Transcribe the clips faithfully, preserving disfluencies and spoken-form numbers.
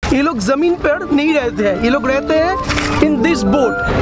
ये लोग जमीन पर नहीं रहते हैं, ये लोग रहते हैं इन दिस बोट।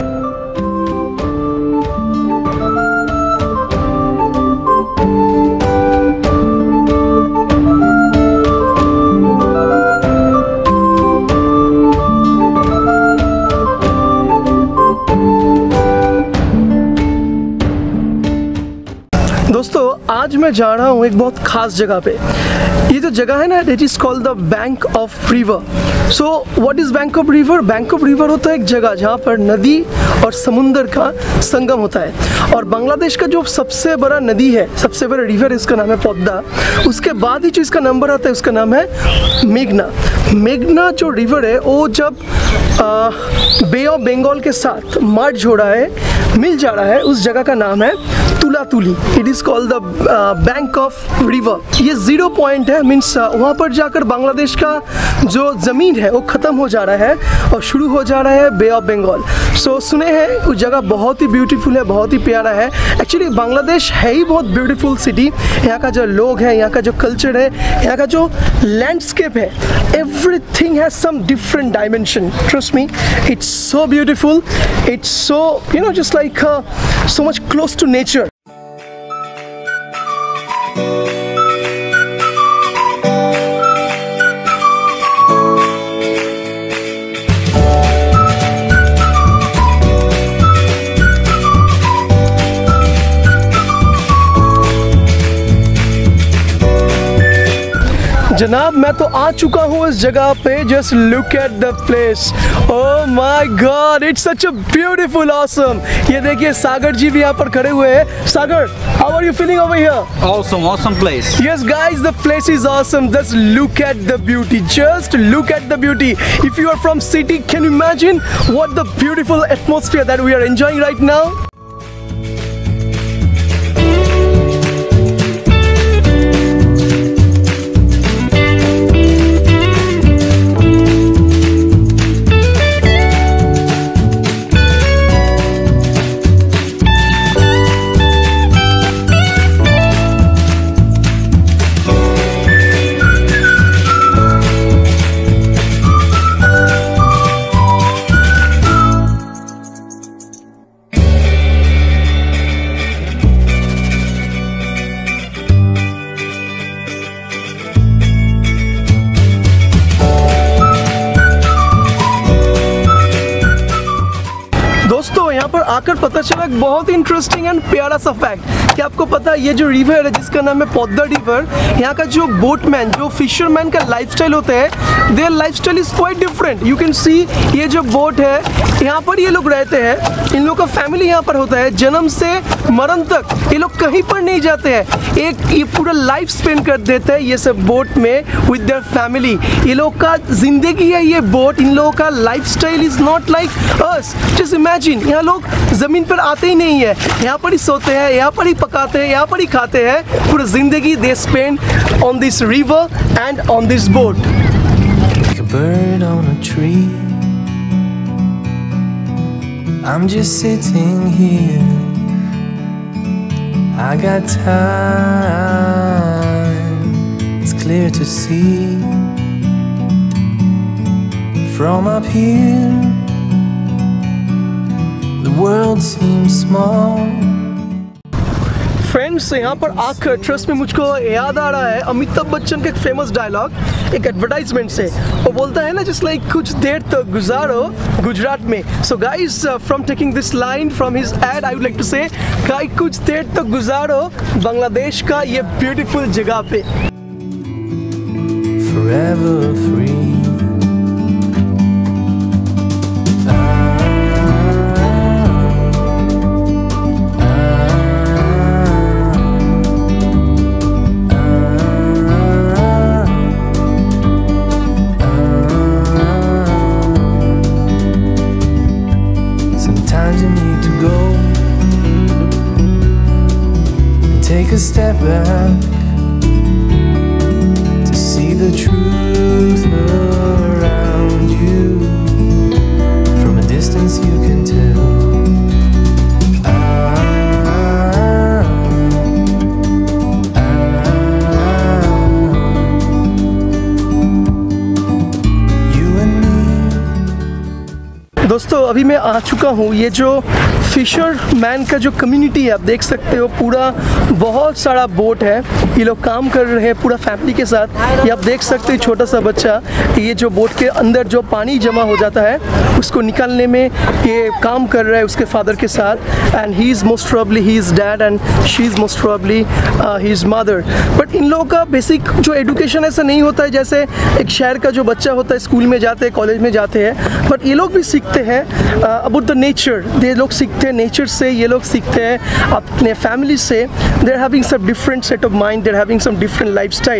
दोस्तों आज मैं जा रहा हूँ एक बहुत खास जगह पे। ये जो जगह है ना, it is called the bank of river. So what is bank of river? Bank of river होता है एक जगह जहाँ पर नदी और समुंदर का संगम होता है। और बांग्लादेश का जो सबसे बड़ा नदी है, सबसे बड़ा रिवर, इसका नाम है पद्मा। उसके बाद ही जो इसका नंबर आता है उसका नाम है मेघना। मेघना जो रिवर है वो जब बे ऑफ बंगाल के साथ मर्ज हो रहा है, मिल जा रहा है, उस जगह का नाम है Tulatuli. It is called the bank of river. ये ज़ीरो पॉइंट है, मीन्स वहाँ पर जाकर बांग्लादेश का जो ज़मीन है वो ख़त्म हो जा रहा है और शुरू हो जा रहा है बे ऑफ बंगाल। सो सुने हैं उस जगह बहुत ही ब्यूटीफुल है, बहुत ही प्यारा है। एक्चुअली बांग्लादेश है ही बहुत ब्यूटीफुल सिटी। यहाँ का जो लोग हैं, यहाँ का जो कल्चर है, यहाँ का जो लैंडस्केप है, everything has some different dimension. Trust me, it's so beautiful. It's so, you know, just like uh, so much close to nature. जनाब मैं तो आ चुका हूँ इस जगह पे। Just look at the place. Oh my god, it's such a beautiful awesome. ये देखिए सागर जी भी यहाँ पर खड़े हुए हैं। Sagar, how are you feeling over here? Awesome, awesome place. Yes guys, the place is awesome. Just look at the beauty. Just look at the beauty. If you are from city, can you imagine what the beautiful atmosphere that we are enjoying right now? दोस्तों यहाँ पर आकर पता चला एक बहुत interesting and प्यारा सा फैक्ट कि आपको पता है ये जो रिवर है जिसका नाम है पद्मा रिवर, यहाँ का जो बोटमैन, जो फिशरमैन का लाइफस्टाइल होता है, their lifestyle is quite different. You can see ये जो बोट है यहाँ पर ये लोग रहते हैं, इन लोगों का फैमिली यहाँ पर होता है, जन्म से मरण तक ये लोग कहीं पर नहीं जाते हैं। एक ये पूरा लाइफ स्पेंड कर देते हैं ये सब बोट में विद देयर फैमिली। ये लोग का जिंदगी है ये बोट, इन लोगों का lifestyle is not like us. Just imagine, यहाँ लोग ज़मीन पर आते ही नहीं है, यहाँ पर ही सोते हैं, यहाँ पर ही पकाते हैं, यहाँ पर ही खाते हैं। पूरा जिंदगी they spend on this river and on this boat. Like a bird on a tree, I'm just sitting here. I got time, it's clear to see. From up here the world seems small. Friends यहाँ पर आकर trust में मुझको याद आ रहा है अमिताभ बच्चन का एक फेमस डायलॉग एक एडवर्टाइजमेंट से। वो बोलता है ना, जस्ट लाइक like, कुछ देर तो गुजारो गुजरात में। So guys, from taking this line from his ad, I would like to say guys, कुछ देर तो गुजारो बांग्लादेश का ये ब्यूटीफुल जगह पे। Forever free. Take a step back to see the truth around you. From a distance you can tell. Ah, ah, you दोस्तों अभी मैं आ चुका हूँ, ये जो फिशरमैन का जो कम्युनिटी है आप देख सकते हो, पूरा बहुत सारा बोट है, ये लोग काम कर रहे हैं पूरा फैमिली के साथ। ये आप देख सकते हो छोटा सा बच्चा ये जो बोट के अंदर जो पानी जमा हो जाता है उसको निकालने में ये काम कर रहा है उसके फादर के साथ। And he is most probably he is dad and she is most probably he is mother. But इन लोगों का बेसिक जो एजुकेशन ऐसा नहीं होता है जैसे एक शहर का जो बच्चा होता है स्कूल में जाते हैं कॉलेज में जाते हैं, बट ये लोग भी सीखते हैं अबाउट द नेचर। ये लोग सीखते हैं नेचर से, ये लोग सीखते हैं अपने फैमिली से। They are having some different set of mind, they are having some different lifestyle.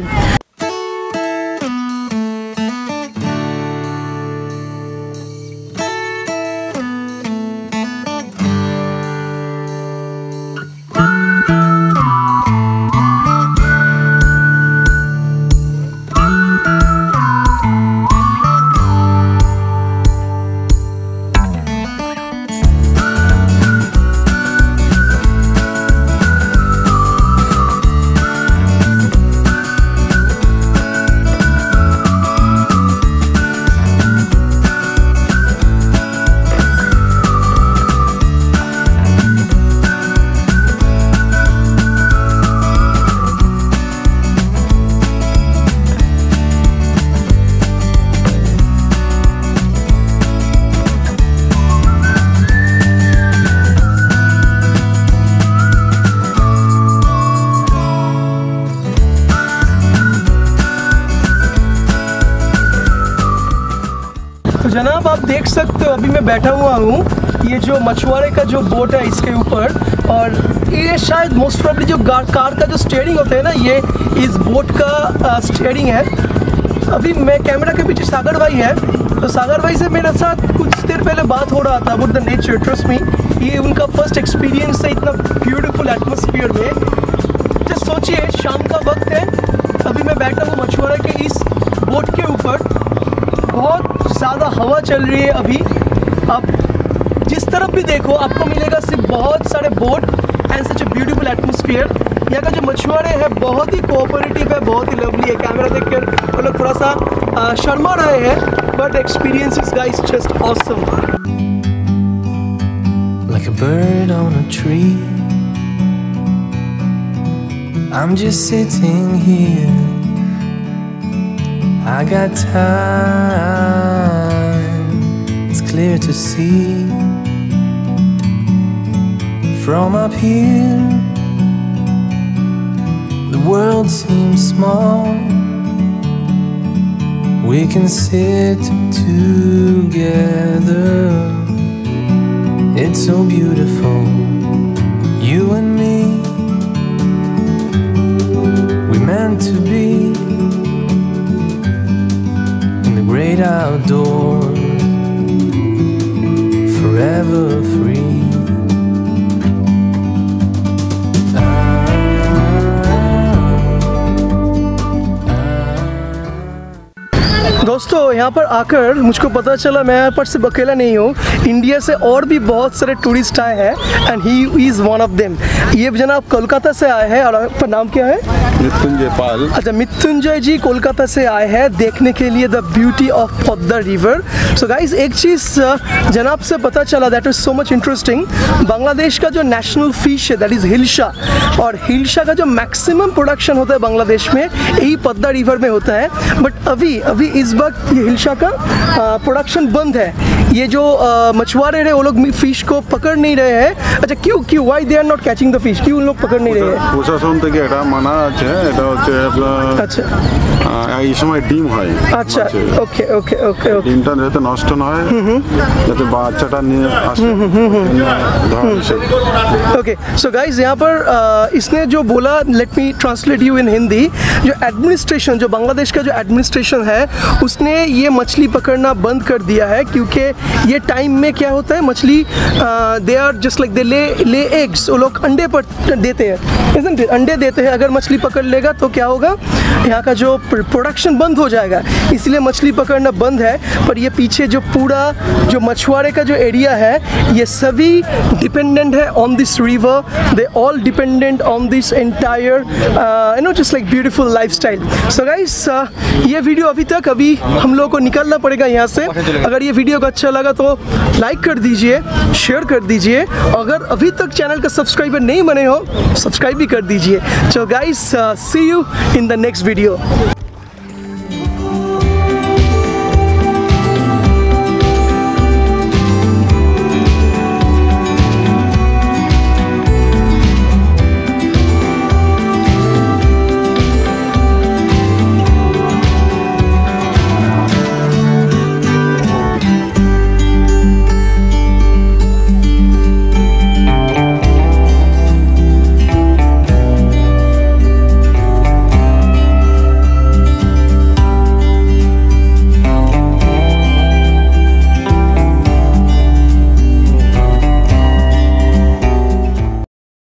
तो जनाब आप देख सकते हो अभी मैं बैठा हुआ हूँ ये जो मछुआरे का जो बोट है इसके ऊपर, और ये शायद मोस्ट प्रॉब्ली जो कार का जो स्टीयरिंग होता है ना, ये इस बोट का स्टीयरिंग है। अभी मैं कैमरा के पीछे सागर भाई है, तो सागर भाई से मेरे साथ कुछ देर पहले बात हो रहा था about the nature. Trust me, ये उनका फर्स्ट एक्सपीरियंस है इतना ब्यूटीफुल एटमॉस्फेयर में। जस्ट सोचिए शाम का वक्त है, अभी मैं बैठा हूँ मछुआरे के इस बोट के ऊपर, बहुत ज़्यादा हवा चल रही है। अभी आप जिस तरफ भी देखो आपको मिलेगा सिर्फ बहुत सारे boat and such a beautiful atmosphere. यहाँ का जो मछुआरे हैं बहुत ही कोऑपरेटिव है, बहुत ही लवली है। कैमरा देखकर वो लोग थोड़ा सा शर्मा रहे हैं, but experience is guys just awesome. Like a bird on a tree, I'm just sitting here. I got time, it's clear to see. From up here, the world seems small. We can sit together. It's so beautiful, you and me. We meant to be great outdoors, forever free. दोस्तों यहाँ पर आकर मुझको पता चला मैं यहाँ पर सिर्फ अकेला नहीं हूँ, इंडिया से और भी बहुत सारे टूरिस्ट आए हैं and he is one of them. ये जनाब कोलकाता से आए हैं, और आपका नाम क्या है? मृत्युंजय पाल। अच्छा, मृत्युंजय जी कोलकाता से आए हैं देखने के लिए the beauty of Padma river. So guys एक चीज़ जनाब से पता चला that is so much interesting. Bangladesh का जो नेशनल फिश है दैट इज़ हिल्सा, और हिल्सा का जो मैक्सिमम प्रोडक्शन होता है बांग्लादेश में यही पद्मा रिवर में होता है। बट अभी अभी इस वक्त ये हिल्सा का प्रोडक्शन बंद है। ये जो मछुआरे रहे वो लोग फिश को पकड़ नहीं रहे हैं। अच्छा क्यों क्यों why they are not catching the fish, क्यों उन लोग पकड़ नहीं रहे हैं? প্রশাসন থেকে এটা মানা আছে, এটা হচ্ছে আপনার আচ্ছা এই সময় ডিম হয়। আচ্ছা ওকে ওকে ওকে ওকে ডিমটা যাতে নষ্ট না হয়, যাতে বাচ্চাটা নিয়ে আসে। ओके सो गाइज यहाँ पर uh, इसने जो बोला, let me translate you in Hindi. जो एडमिनिस्ट्रेशन, जो बांग्लादेश का जो एडमिनिस्ट्रेशन है उसने ये मछली पकड़ना बंद कर दिया है, क्योंकि ये टाइम में क्या होता है मछली they are just like they lay lay eggs, वो लोग अंडे पर देते हैं, isn't it? अंडे देते हैं। अगर मछली पकड़ लेगा तो क्या होगा, यहाँ का जो प्रोडक्शन बंद हो जाएगा, इसलिए मछली पकड़ना बंद है। पर ये पीछे जो पूरा जो मछुआरे का जो एरिया है, ये सभी डिपेंडेंट है on this river, they all dependent on this entire you know just like beautiful lifestyle. So guys, ये वीडियो अभी तक अभी हम लोग को निकलना पड़ेगा यहाँ से। अगर ये वीडियो को अच्छा लगा तो लाइक कर दीजिए, शेयर कर दीजिए, अगर अभी तक चैनल का सब्सक्राइबर नहीं बने हो सब्सक्राइब भी कर दीजिए। So guys, see you in the next video.